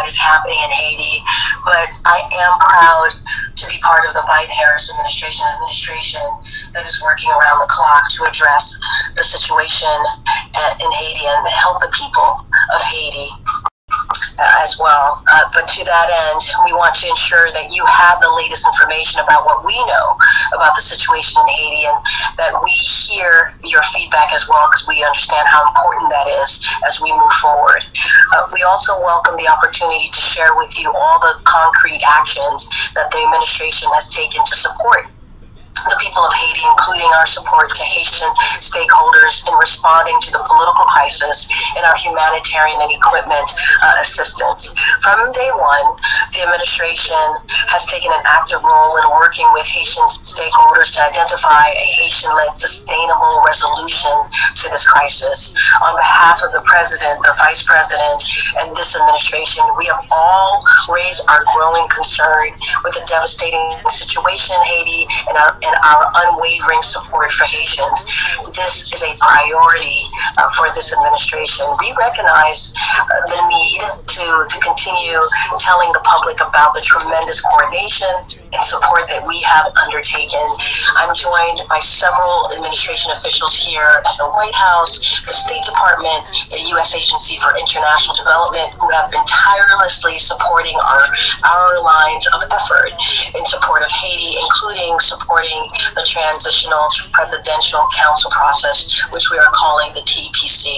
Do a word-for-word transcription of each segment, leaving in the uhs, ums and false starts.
is happening in Haiti, but I am proud to be part of the Biden-Harris administration, administration that is working around the clock to address the situation in Haiti and help the people of Haiti uh, as well. Uh, but to that end, we want to ensure that you have the latest information about what we know about the situation in Haiti, and that we hear your feedback as well, because we understand how important that is as we move forward. Uh, we also welcome the opportunity to share with you all the concrete actions that the administration has taken to support the people of Haiti, including our support to Haitian stakeholders in responding to the political crisis and our humanitarian and equipment uh, assistance. From day one, the administration has taken an active role in working with Haitian stakeholders to identify a Haitian-led sustainable resolution to this crisis. On behalf of the President, the Vice President, and this administration, we have all raised our growing concern with the devastating situation in Haiti and our and our unwavering support for Haitians. This is a priority uh, for this administration. We recognize uh, the need to, to continue telling the public about the tremendous coordination and support that we have undertaken. I'm joined by several administration officials here at the White House, the State Department, the U S Agency for International Development, who have been tirelessly supporting our, our lines of effort in support of Haiti, including supporting the Transitional Presidential Council process, which we are calling the T P C.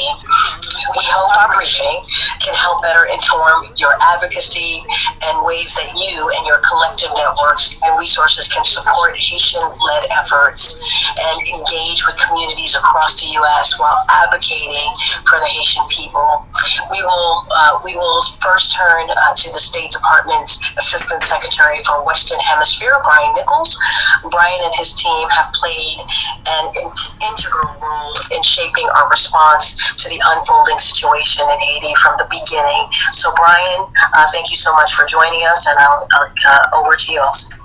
We hope our briefing can help better inform your advocacy and ways that you and your collective networks and resources can support Haitian-led efforts and engage with communities across the U S while advocating for the Haitian people. We will uh, we will first turn uh, to the State Department's Assistant Secretary for Western Hemisphere, Brian Nichols. Brian and his team have played an in integral role in shaping our response to the unfolding situation in Haiti from the beginning. So Brian, uh, thank you so much for joining us, and I'll, I'll uh, over to you also.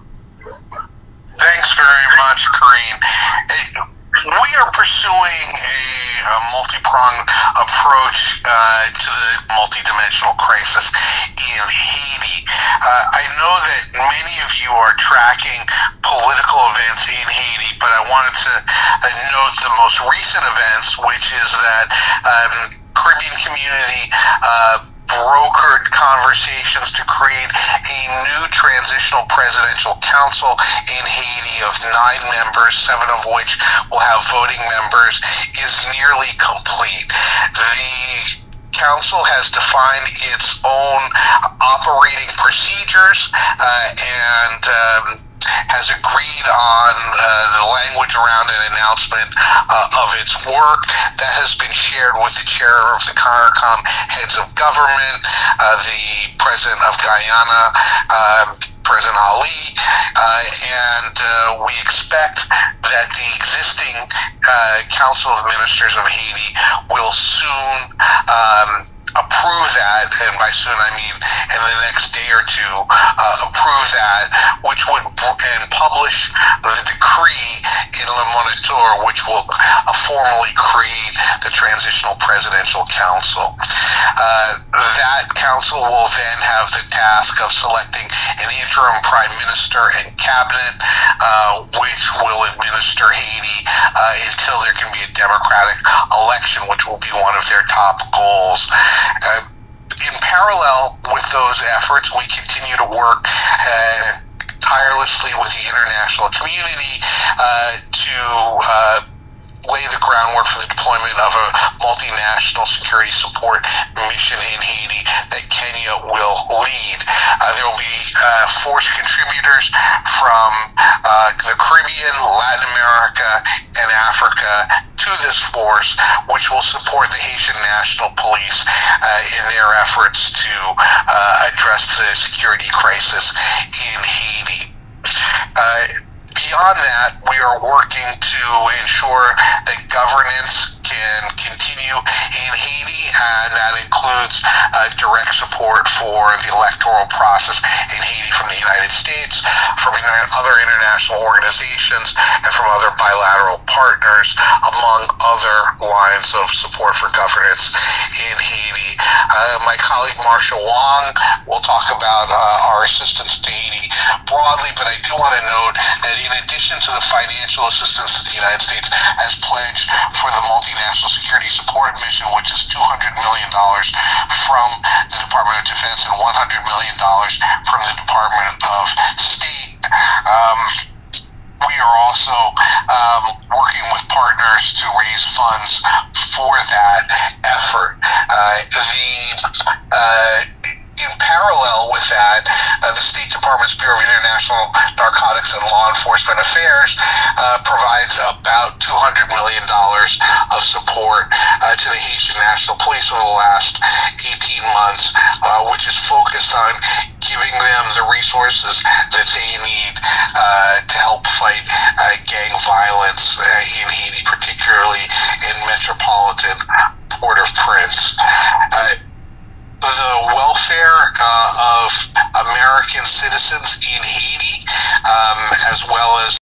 Thanks very much, Karine. It, we are pursuing a, a multi-pronged approach uh, to the multidimensional crisis in Haiti. Uh, I know that many of you are tracking political events in Haiti, but I wanted to uh, note the most recent events, which is that um, Caribbean Community uh, brokered conversations to create a new transitional presidential council in Haiti of nine members, seven of which will have voting members, is nearly complete. The council has defined its own operating procedures uh, and um, has agreed on uh, the language around an announcement uh, of its work that has been shared with the chair of the CARICOM heads of government, uh, the president of Guyana, uh, President Ali, uh, and uh, we expect that the existing uh, Council of Ministers of Haiti will soon um, approve that, and by soon I mean in the next day or two, uh, approve that, which would and publish the decree in Le Moniteur, which will uh, formally create the Transitional Presidential Council. Uh, that council will then have the task of selecting an interim prime minister and cabinet, uh, which will administer Haiti uh, until there can be a democratic election, which will be one of their top goals. Uh, in parallel with those efforts, we continue to work uh, tirelessly with the international community uh, to uh, lay the groundwork for the deployment of a multinational security support mission in Haiti that Kenya will lead. Uh, there will be uh, force contributors from uh, the Caribbean, Latin America, and Africa to this force, which will support the Haitian National Police uh, in their efforts to uh, address the security crisis in Haiti. Uh, beyond that, we are working to ensure that governance can continue in Haiti, and that includes uh, direct support for the electoral process in Haiti from the United States, from other international organizations, and from other bilateral partners, among other lines of support for governance in Haiti. Uh, my colleague Marcia Wong will talk about uh, our assistance to Haiti broadly, but I do want to note that in addition to the financial assistance that the United States has pledged for the Multinational Security Support Mission, which is two hundred million dollars from the Department of Defense and one hundred million dollars from the Department of State, um, we are also um, working with partners to raise funds for that effort. Uh, the uh, In parallel with that, uh, the State Department's Bureau of International Narcotics and Law Enforcement Affairs uh, provides about two hundred million dollars of support uh, to the Haitian National Police over the last eighteen months, uh, which is focused on giving them the resources that they need uh, to help fight uh, gang violence uh, in Haiti, particularly in metropolitan Port-au-Prince. Uh, The welfare uh, of American citizens in Haiti, um, as well as